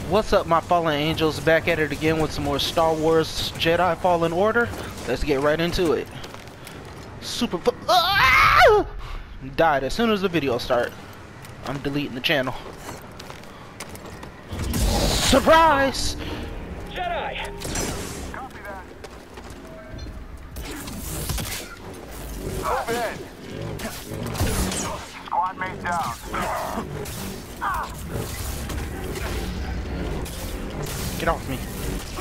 What's up, my fallen angels? Back at it again with some more Star Wars Jedi Fallen Order. Let's get right into it. Died as soon as the video started. I'm deleting the channel. Surprise! Jedi! Copy that. Move in. Squad mate down. Get off me.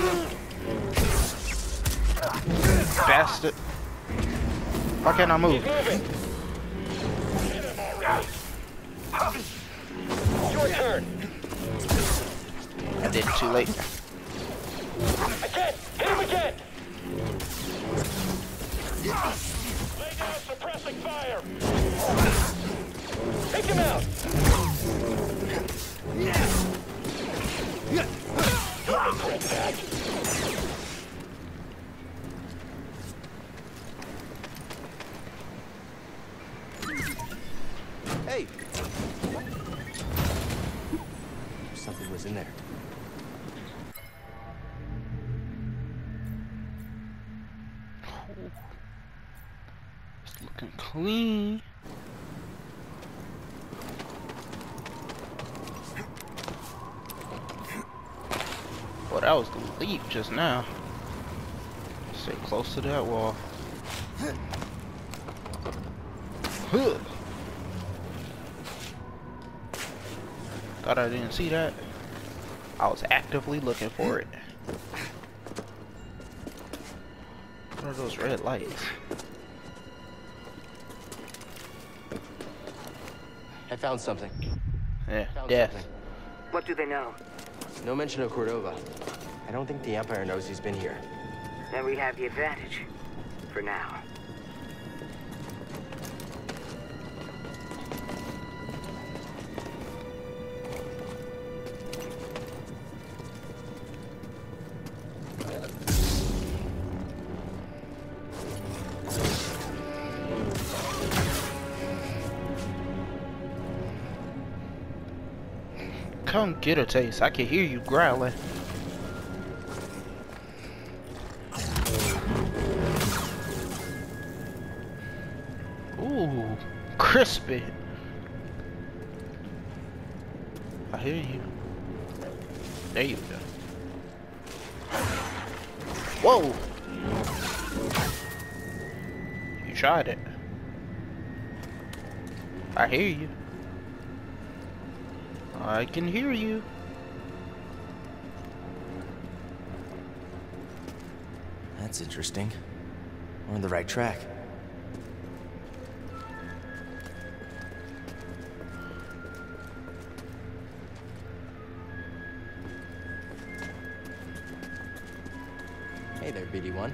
Bastard. Why can't I move? Your turn. I did it too late. Again! Hit him again! Lay down suppressing fire! Take him out! You'll regret that. Hey! Something was in there. It's looking clean. Well, that was the leap just now. Stay close to that wall. Huh. Thought I didn't see that. I was actively looking for it. What are those red lights? I found something. Yeah, Found death. something. What do they know? No mention of Cordova. I don't think the Empire knows he's been here. Then we have the advantage. For now. Come get a taste. I can hear you growling. Ooh, crispy. I hear you. There you go. Whoa! You tried it. I hear you. I can hear you. That's interesting. We're on the right track. Hey there, BD-1.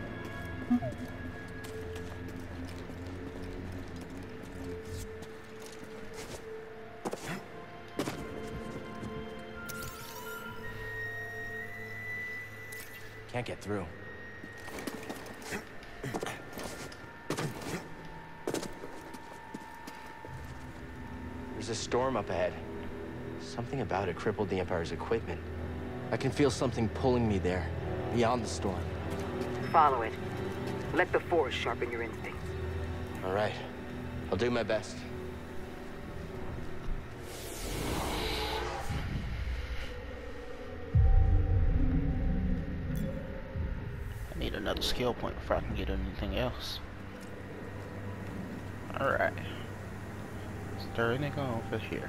Can't get through. There's a storm up ahead. Something about it crippled the Empire's equipment. I can feel something pulling me there, beyond the storm. Follow it. Let the Force sharpen your instincts. All right. I'll do my best. I need another skill point before I can get anything else. Alright. Is there anything over here?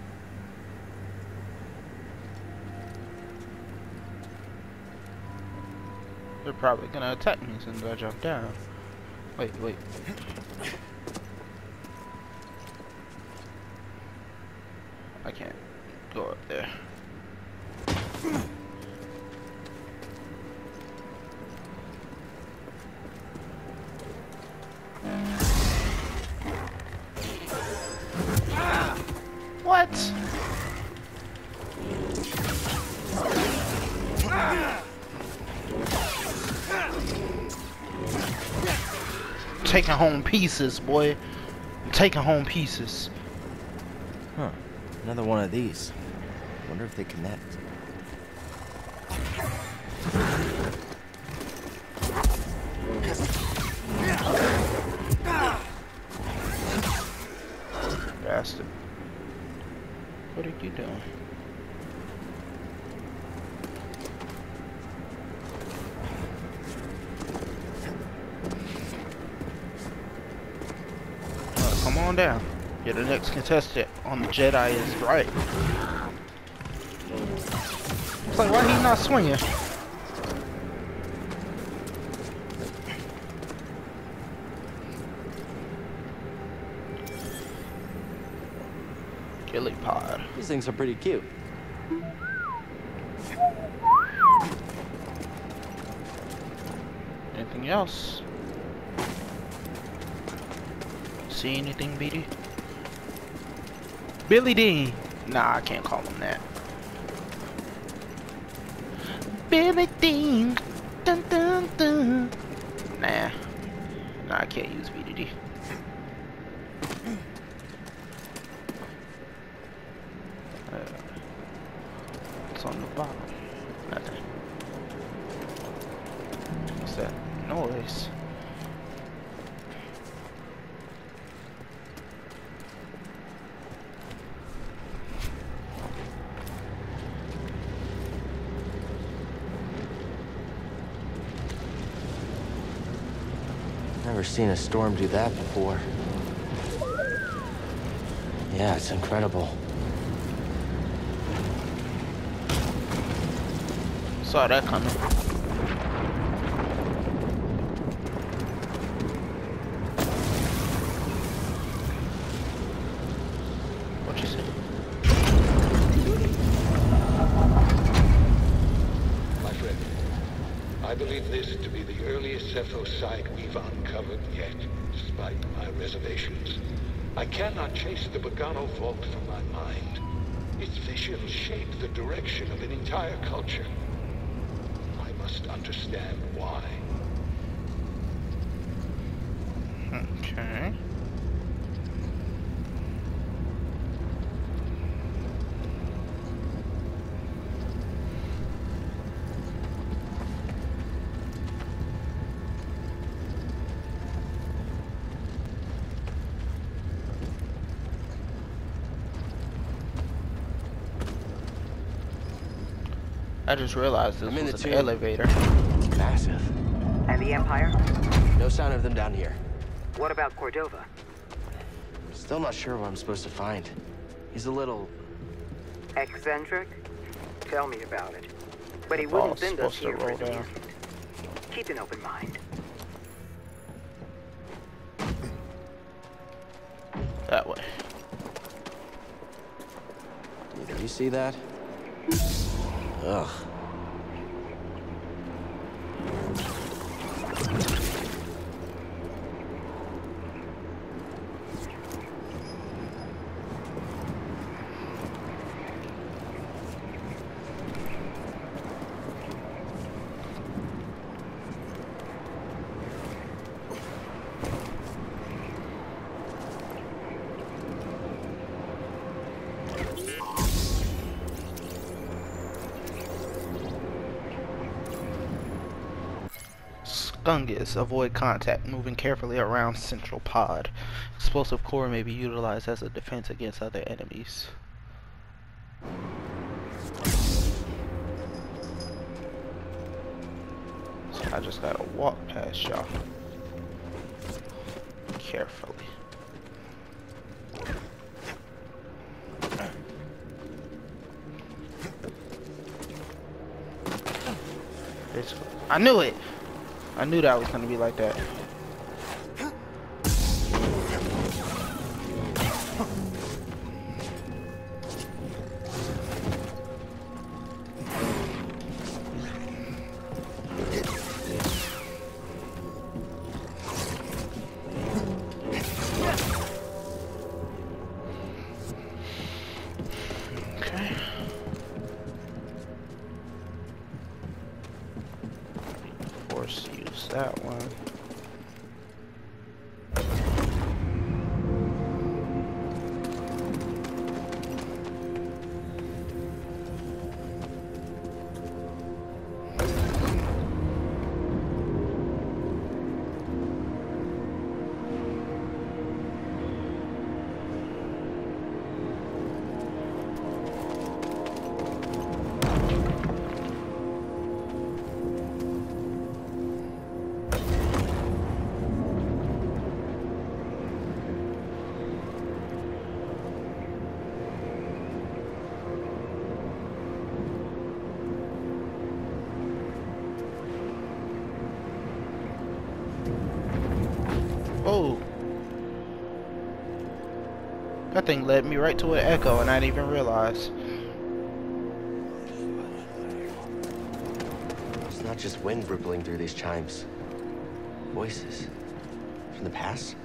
They're probably gonna attack me as soon as I jump down. Wait. I can't go up there. What? Taking home pieces, boy. I'm taking home pieces. Huh. Another one of these. Wonder if they connect. Bastard. What are you doing? Come on down. You're the next contestant on the Jedi is right. It's like, why he not swinging? Ghillie pod. These things are pretty cute. Anything else? See anything, BD? Billy Dean. Nah, I can't call him that. Billy Dean. Dun dun dun. Nah. Nah, I can't use BDD. What's on the bottom? Nothing. What's that noise? Never seen a storm do that before. Yeah, it's incredible. Saw that coming. What you say? My friend, I believe this to be the earliest Zeffo site we've uncovered yet, despite my reservations. I cannot chase the Bogano vault from my mind. Its visions shape the direction of an entire culture. I must understand why. Okay. I just realized this was an elevator. Massive. And the Empire? No sign of them down here. What about Cordova? Still not sure what I'm supposed to find. He's a little... Eccentric? Tell me about it. But he Oh, wouldn't it's send us supposed to here for roll his down. amusement. Keep an open mind. That way. Did you see that? Ugh. Gungus, avoid contact, moving carefully around central pod. Explosive core may be utilized as a defense against other enemies. So I just gotta walk past y'all. Carefully. I knew it! I knew that was gonna be like that. Okay. Force use that one. That thing led me right to an echo and I didn't even realize. It's not just wind rippling through these chimes. Voices. From the past?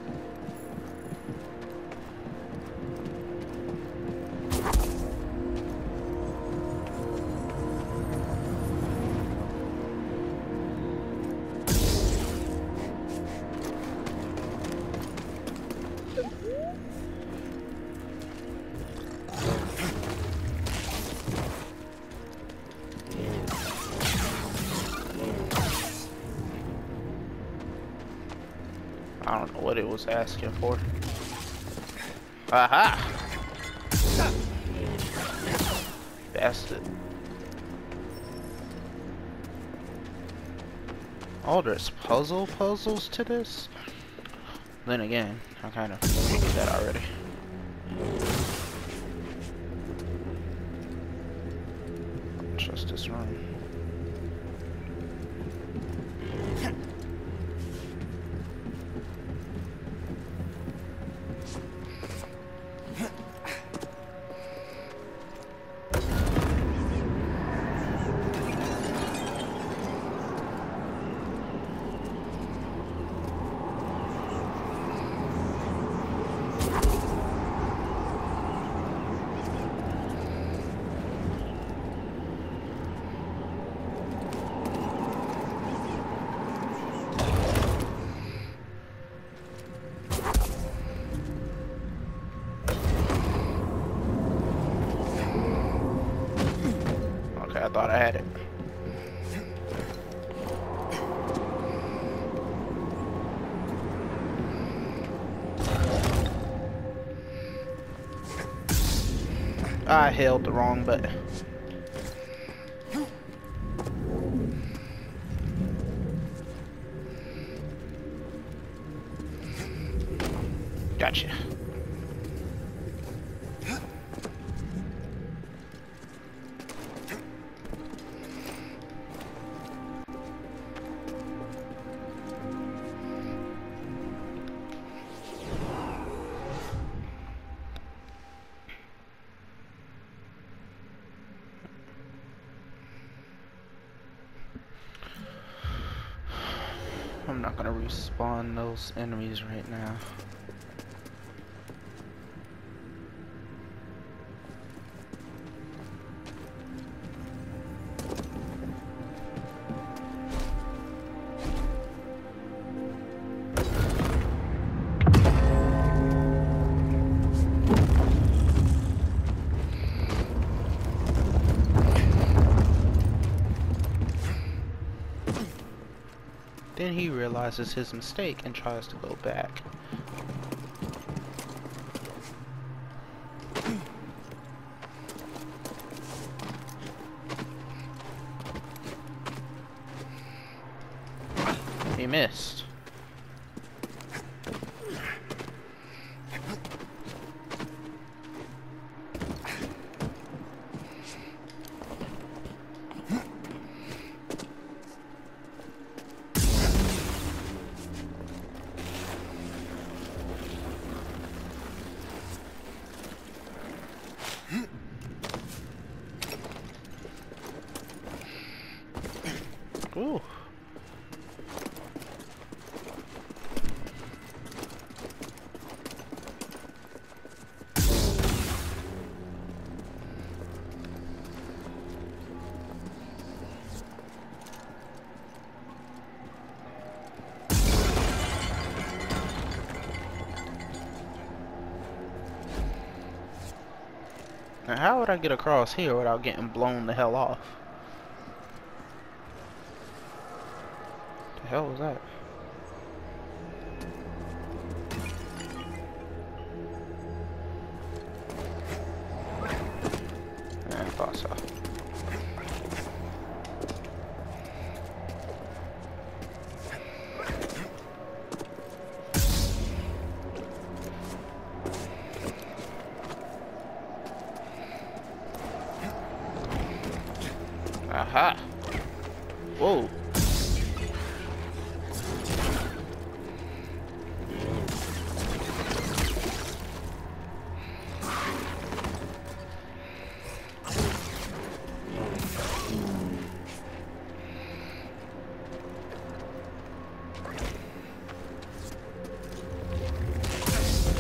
I don't know what it was asking for. Aha! Bastard. Oh, there's puzzles to this? Then again, I kind of did that already. Trust this room. I thought I had it. I held the wrong button. Gotcha. I'm not gonna respawn those enemies right now. Then he realizes his mistake and tries to go back. He missed. Ooh. Now how would I get across here without getting blown the hell off? The hell was that? I thought so. Aha! Whoa!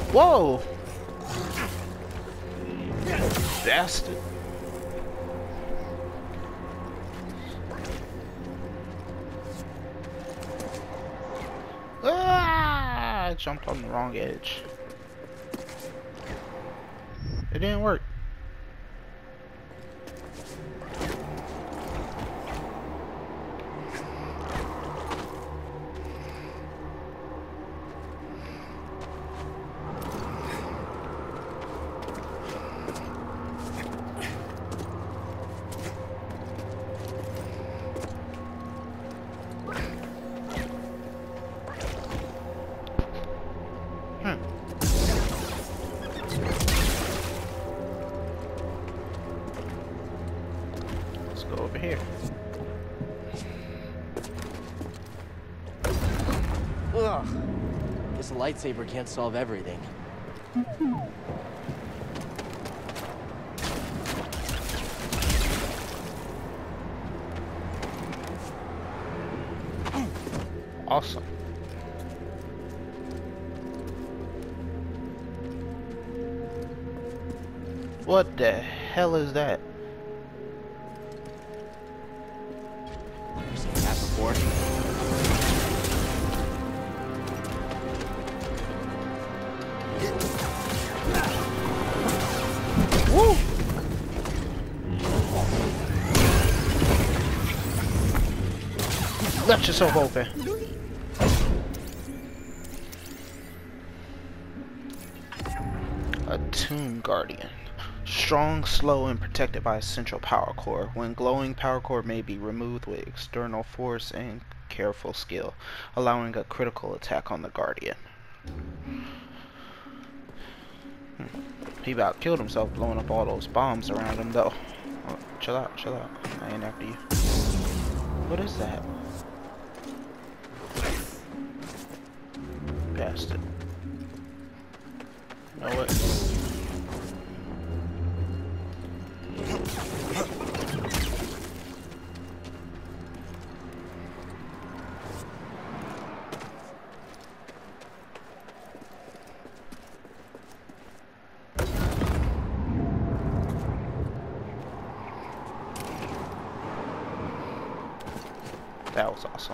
Whoa! Bastard. Ah! I jumped on the wrong edge. It didn't work. Let's go over here. Ugh. Guess a lightsaber can't solve everything. Awesome. What the hell is that? You've seen that before? Woo! Let yourself open. A Tomb Guardian. Strong, slow, and protected by a central power core. When glowing, power core may be removed with external force and careful skill, allowing a critical attack on the Guardian. He about killed himself blowing up all those bombs around him though. Oh, chill out, chill out. I ain't after you. What is that? Bastard. You know what? That was awesome.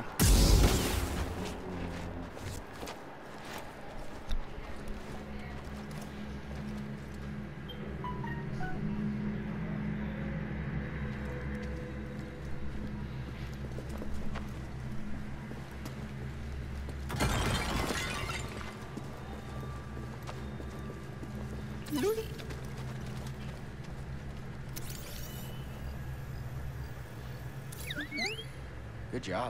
Good job.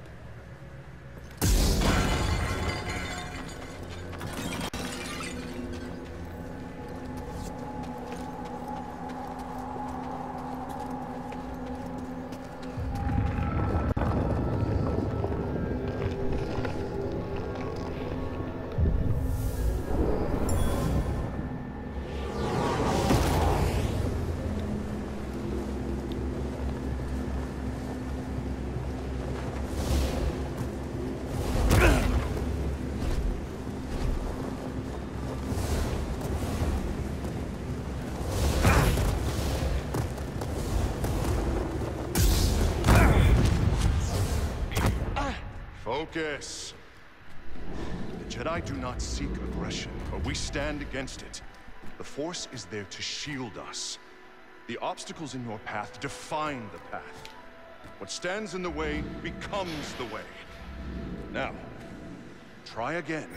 Focus. The Jedi do not seek aggression, but we stand against it. The Force is there to shield us. The obstacles in your path define the path. What stands in the way becomes the way. Now, try again.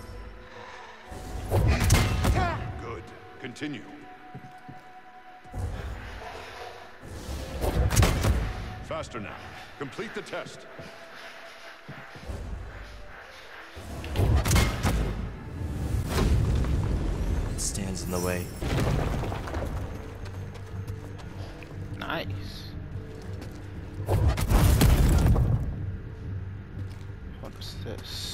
Good. Continue. Faster now. Complete the test. It stands in the way. Nice. What is this?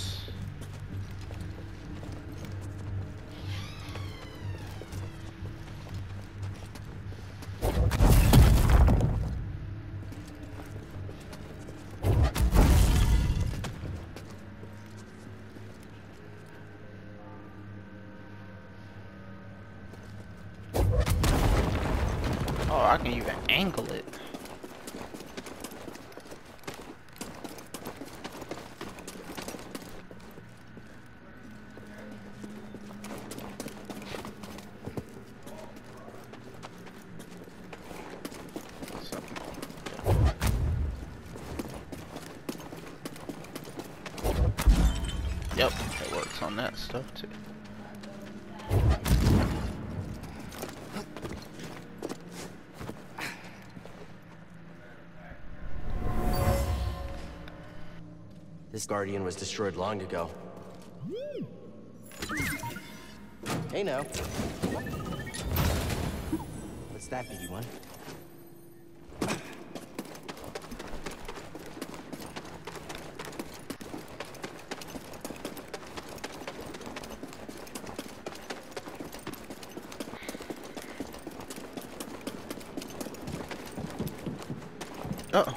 can even angle it. Yep, it works on that stuff too. This Guardian was destroyed long ago. Hey now. What's that, BD-1? Uh-oh.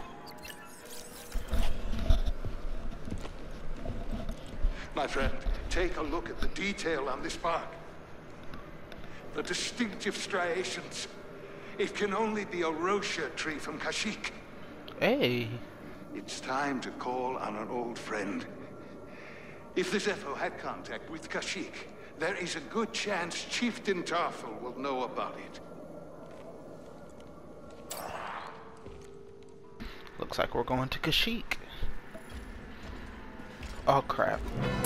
My friend, take a look at the detail on this bark. The distinctive striations. It can only be a Rosia tree from Kashyyyk. Hey. It's time to call on an old friend. If the Zepho had contact with Kashyyyk, there is a good chance Chieftain Tarful will know about it. Looks like we're going to Kashyyyk. Oh crap.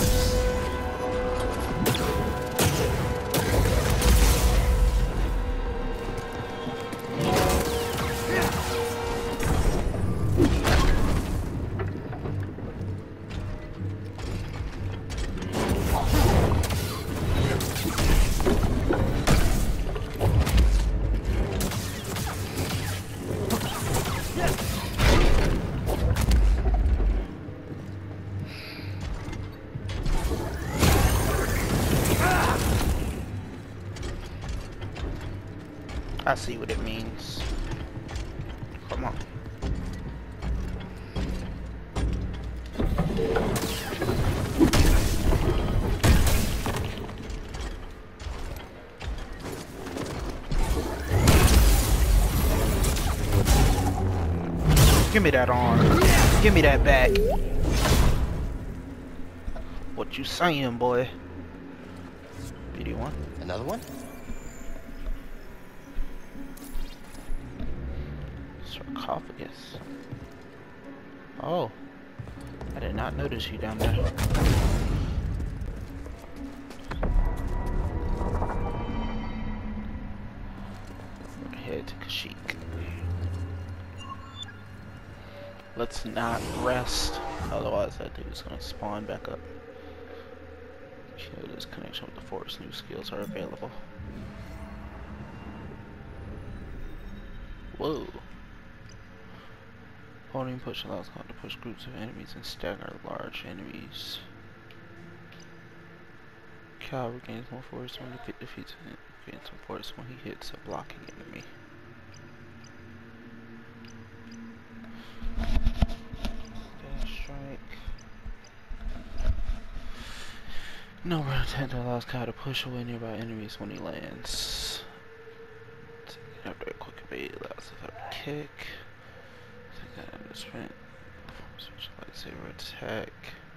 I see what it means. Come on. Give me that arm. Give me that back. What you saying, boy? BD-1? Another one? Sarcophagus. Oh, I did not notice you down there. Head to Kashyyyk. Let's not rest, otherwise that dude's gonna spawn back up. Kill this connection with the force. New skills are available. Whoa. Holding push allows God to push groups of enemies and stagger large enemies. Cal regains more force when he defeats it. Gains some force when he hits a blocking enemy. Dash strike. No rotate allows Cal to push away nearby enemies when he lands. After a quick evade allows him to kick. Sprint, switch lightsaber attack.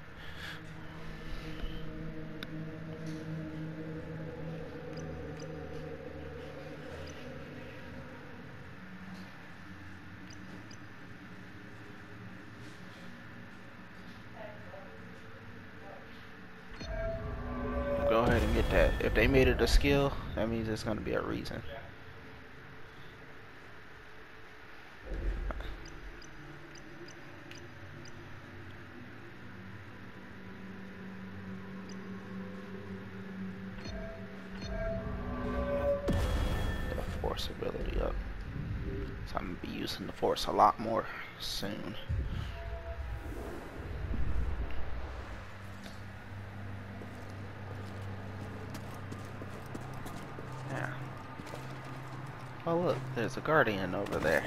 Go ahead and get that. If they made it a skill, that means it's going to be a reason. Ability up, so I'm gonna be using the force a lot more soon. Yeah. Oh look, there's a Guardian over there.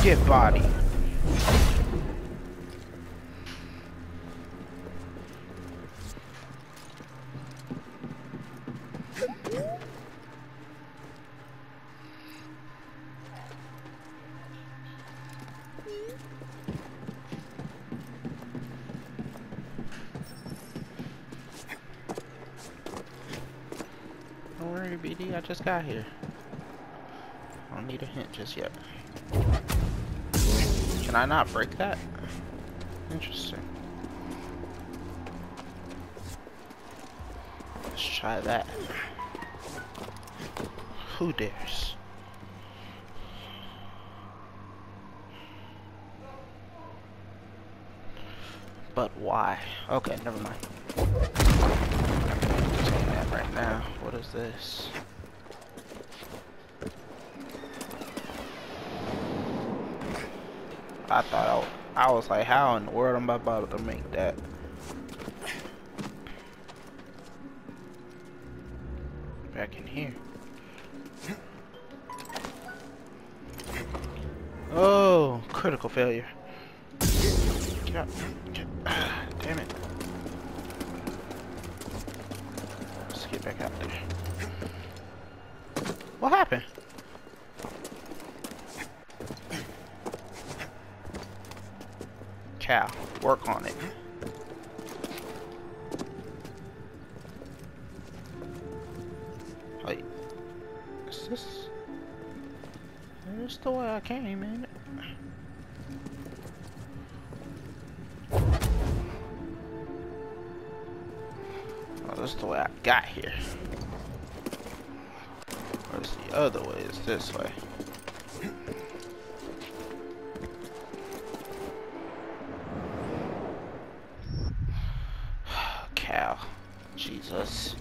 Get body. Don't worry, BD, I just got here. I don't need a hint just yet. Can I not break that? Interesting. Let's try that. Who dares? But why? Okay, never mind. Take that right now. What is this? I thought I was like, how in the world am I about to make that? Back in here. Oh, critical failure. Get up. Damn it. Let's get back out there. What happened? Cal, work on it. Wait, is this? This the way I came in? Oh, this is the way I got here. Where's the other way? It's this way. Cal. Jesus.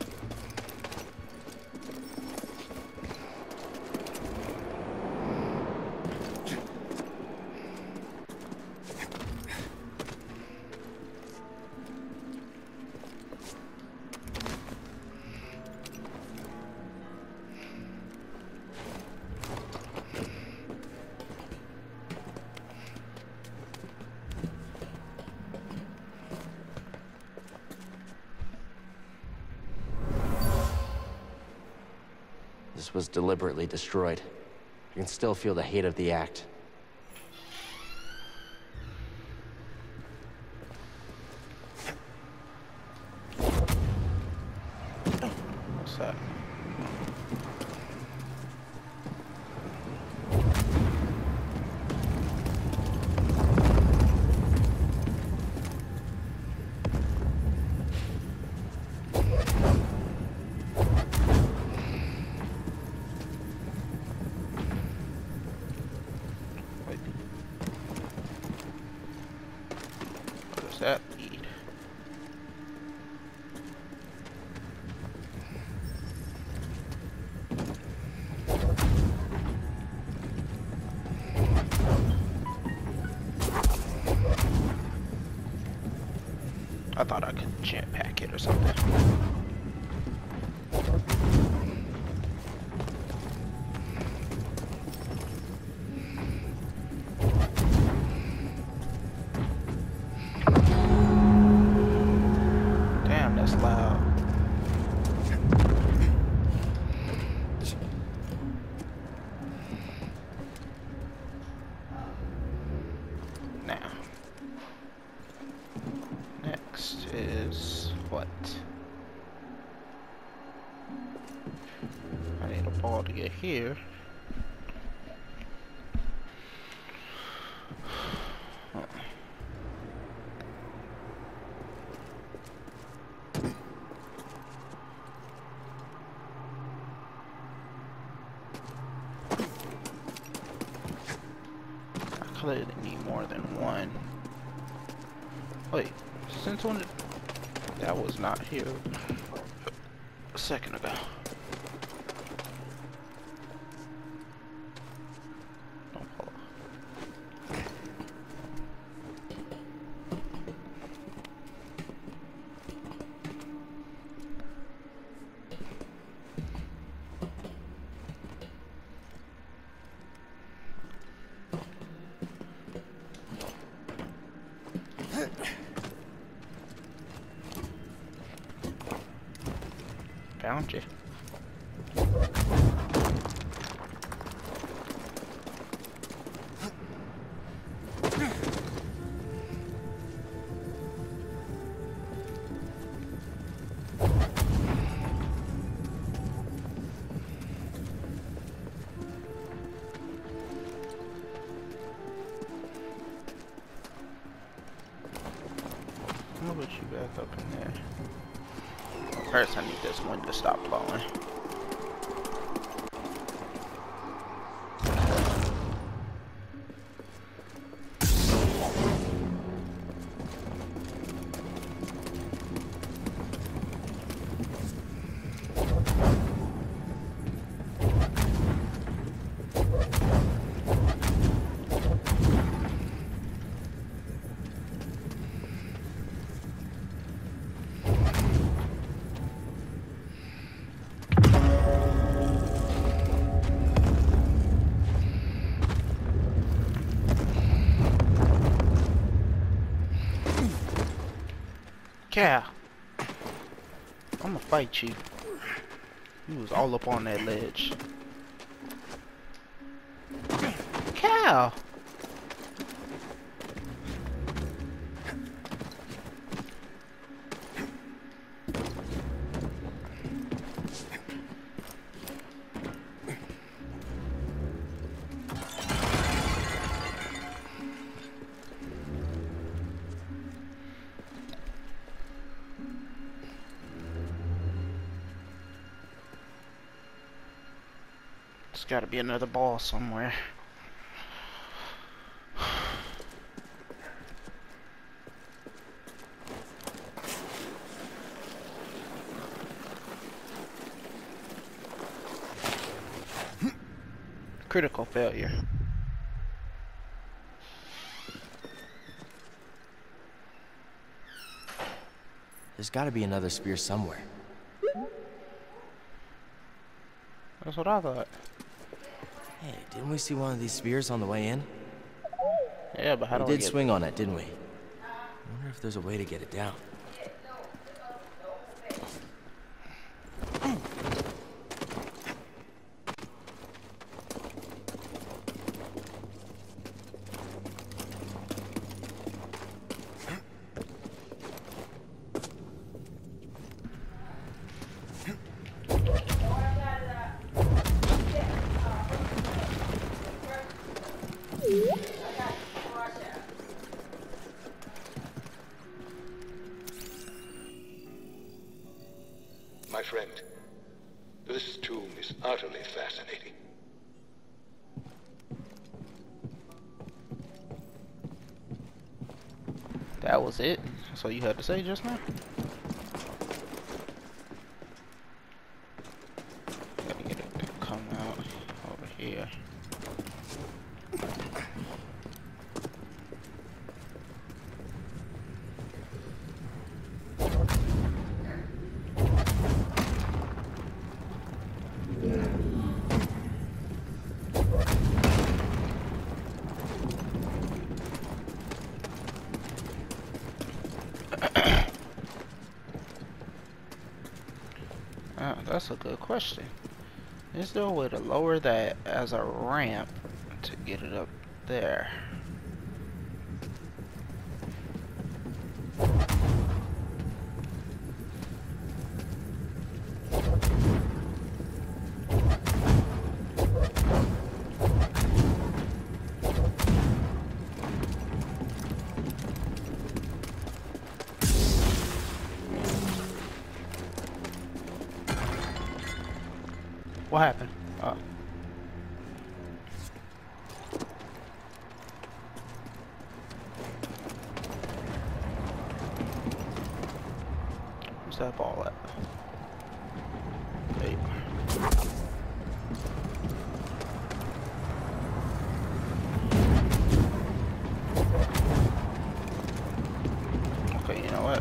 This was deliberately destroyed. I can still feel the hate of the act. What's that? Wait. What does that lead? I thought I could jetpack it or something. Damn, that's loud. Now, next is what? I need a ball to get here. I clearly need more than one. Wait, since when did... That was not here a second ago. Don't pull off. Found you. I'm gonna put you back up in there. First, I need this wind to stop blowing. Yeah, I'ma fight you. You was all up on that ledge. Cow. There's gotta be another ball somewhere. Critical failure. There's gotta be another spear somewhere. That's what I thought. Hey, didn't we see one of these spears on the way in? Yeah, but how do We I did get swing on it, didn't we? I wonder if there's a way to get it down. My friend, this tomb is utterly fascinating. That was it? That's all you had to say just now? Gotta get it to come out over here. That's a good question. Is there a way to lower that as a ramp to get it up there? What happened? Oh. Where's that ball at? Hey. Okay, you know what?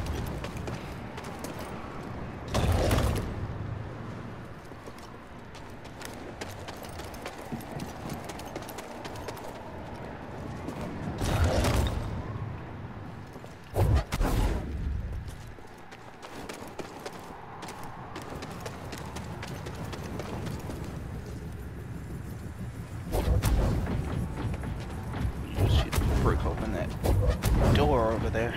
over there.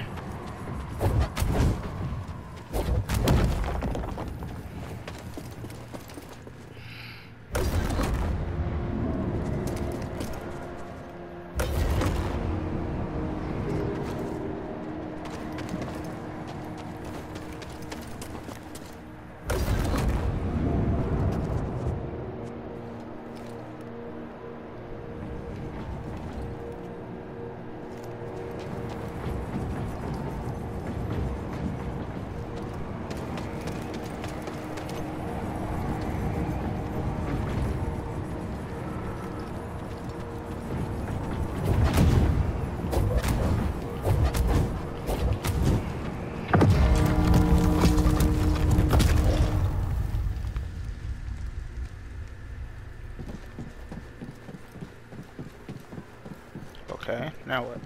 Okay, now what?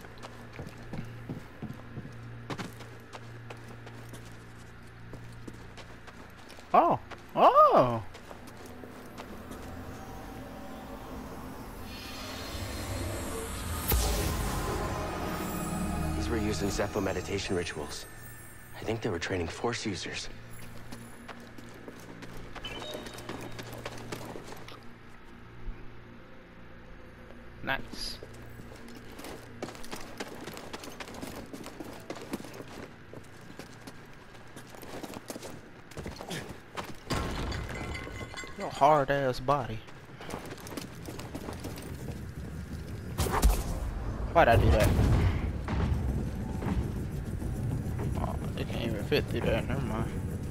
Oh! Oh! These were used in Zepho meditation rituals. I think they were training Force users. Nice. Your hard ass body. Why'd I do that? Oh, it can't even fit through that. Never mind.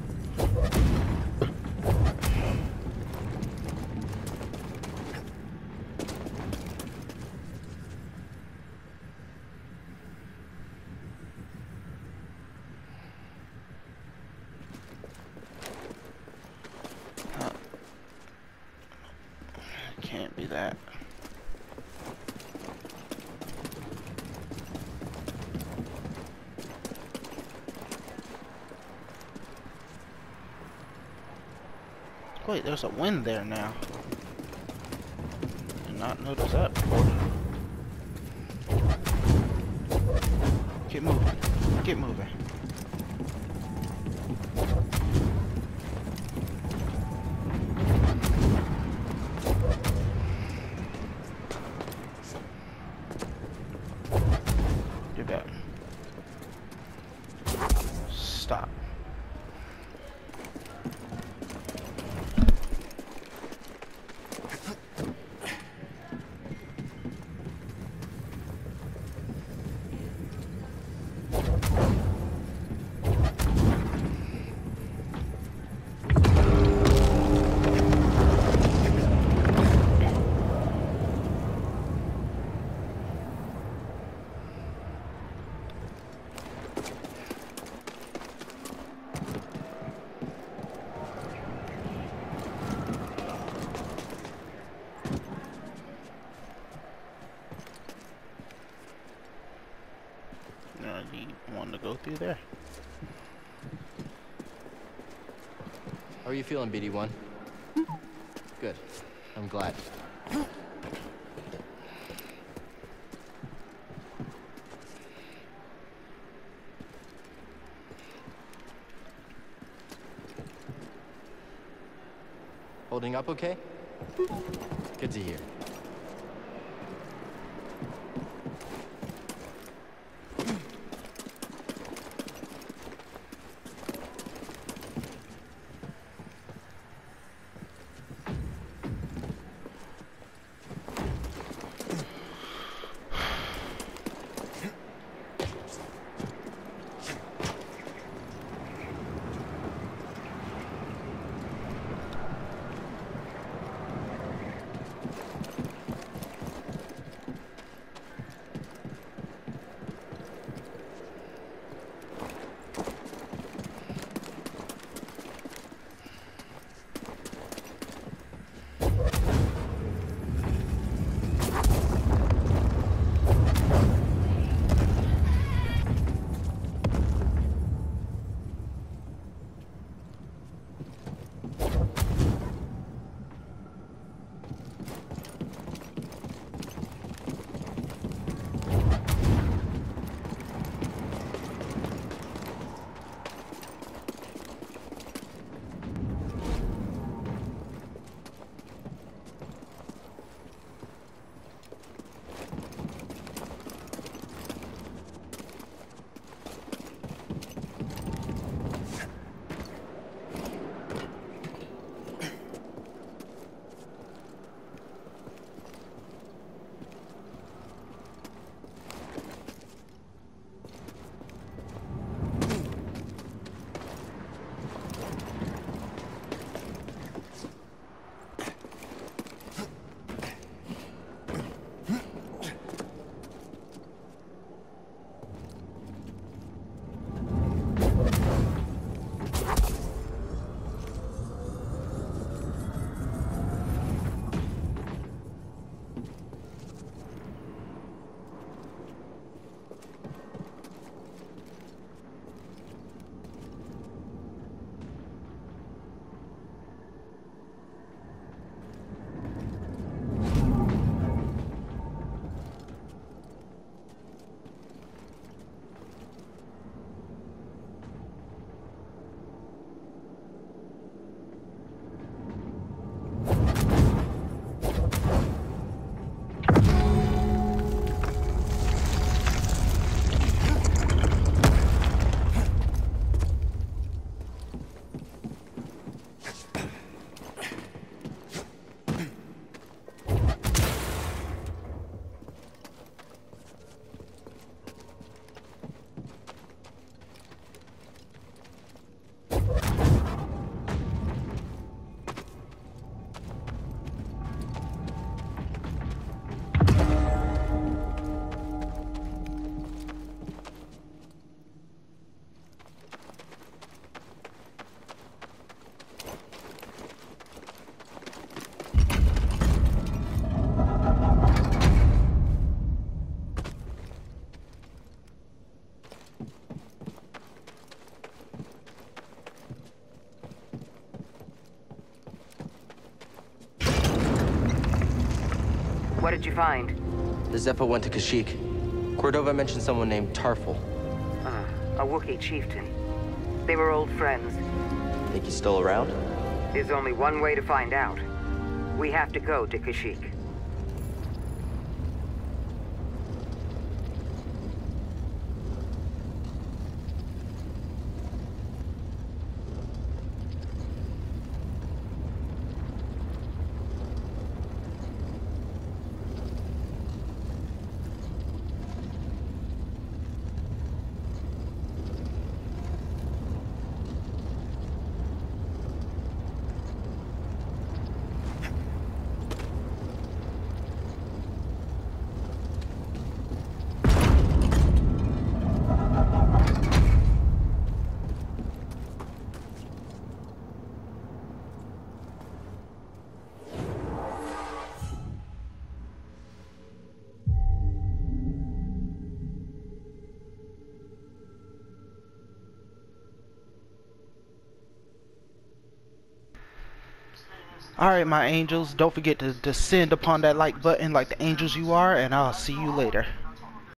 Can't be that. Wait, there's a wind there now. Did not notice that before. Get moving. Get moving. Do that. Stop. One to go through there. How are you feeling, BD1? Good. I'm glad. Holding up okay? Good to hear. What did you find? The Zephyr went to Kashyyyk. Cordova mentioned someone named Tarful. A Wookiee chieftain. They were old friends. Think he's still around? There's only one way to find out. We have to go to Kashyyyk. Alright, my angels, don't forget to descend upon that like button like the angels you are, and I'll see you later.